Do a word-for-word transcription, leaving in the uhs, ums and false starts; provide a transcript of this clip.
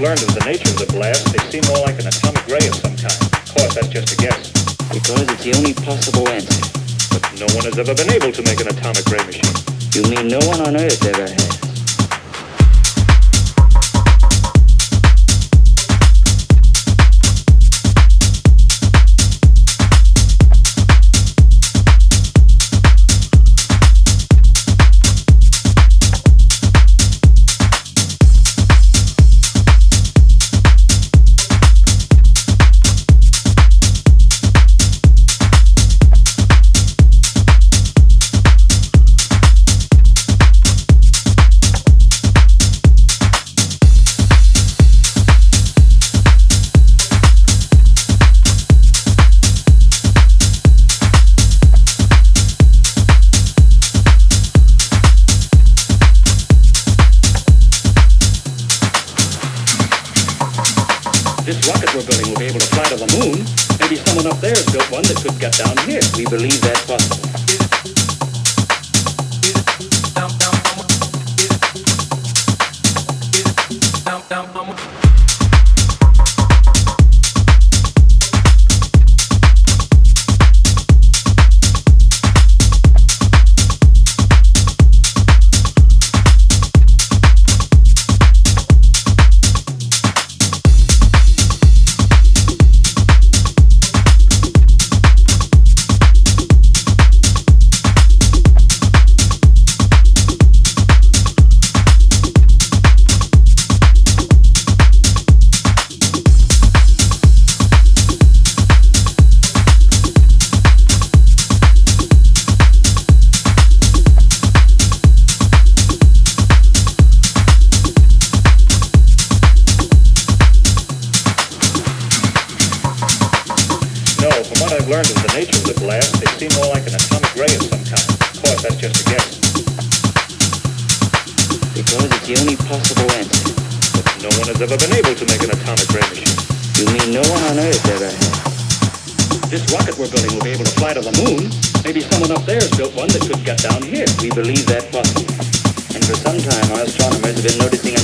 learned of the nature of the blast, they seem more like an atomic ray of some kind. Of course, that's just a guess. Because it's the only possible answer. But no one has ever been able to make an atomic ray machine. You mean no one on Earth ever has? This rocket we're building will be able to fly to the moon. Maybe someone up there has built one that could get down here. We believe that's possible. I've learned of the nature of the blast, they seem more like an atomic ray of some kind. Of course, that's just a guess. Because it's the only possible answer. But no one has ever been able to make an atomic ray machine. You mean no one on Earth ever has? This rocket we're building will be able to fly to the moon. Maybe someone up there has built one that could get down here. We believe that's possible. And for some time, our astronomers have been noticing a